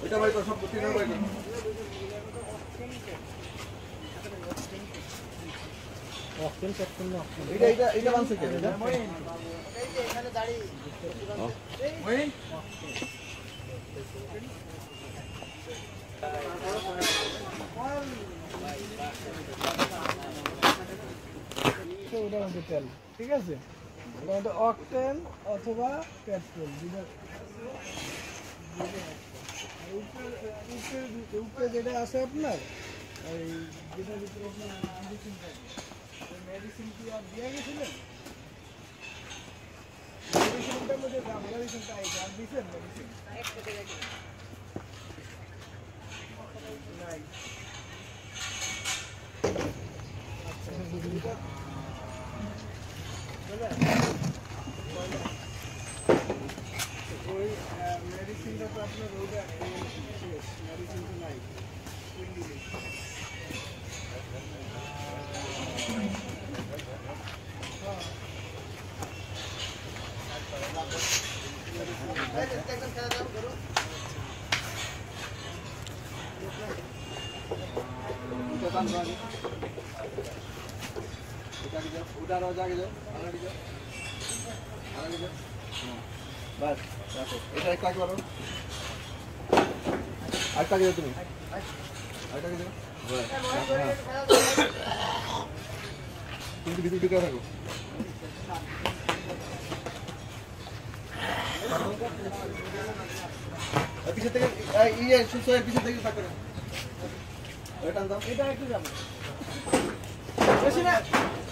এটা ভাই তো সব তিনটা ভাই অপশন সেকশন না এটা বানছে কে এটা এই যে এখানে দাঁড়ি ওই ওটা হচ্ছে তেল ঠিক আছে ওটা হচ্ছে অকটেন অথবা পেট্রোল উপরে যেটা আছে আপনার ওই যেটার ভিতরে আপনার মেডিসিন থাকে মেডিসিন কি আর দিয়ে গেছিলেন মেডিসিনটার মধ্যে মেডিসিনটা আর দিয়েছেন মেডিসিন নাই ওই মেডিসিনটা তো আপনার ওইটা শেষ মেডিসিন তো নাই उधर हो जाके जाओ आगे जाओ बस রাখো এটা একটা করো আরেকটা দিও তুমি আরেকটা দিও তুমি ভিডিও টিকা রাখো পিছে থেকে ইয়ে সুসয়ের পিছে থেকে থাকো এটা দাও এটা একটু যাবো বেশি না